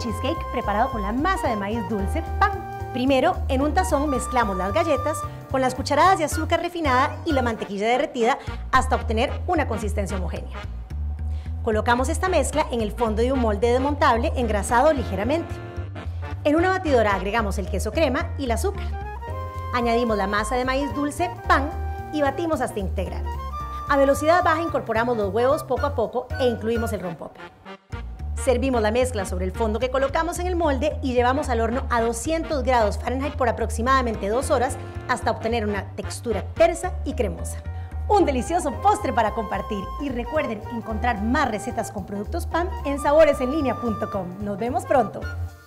cheesecake preparado con la masa de maíz dulce pan. Primero, en un tazón mezclamos las galletas con las cucharadas de azúcar refinada y la mantequilla derretida hasta obtener una consistencia homogénea. Colocamos esta mezcla en el fondo de un molde desmontable engrasado ligeramente. En una batidora agregamos el queso crema y el azúcar. Añadimos la masa de maíz dulce pan y batimos hasta integrar. A velocidad baja incorporamos los huevos poco a poco e incluimos el rompope. Servimos la mezcla sobre el fondo que colocamos en el molde y llevamos al horno a 200 grados Fahrenheit por aproximadamente 2 horas hasta obtener una textura tersa y cremosa. Un delicioso postre para compartir y recuerden encontrar más recetas con productos PAM en saboresenlinea.com. Nos vemos pronto.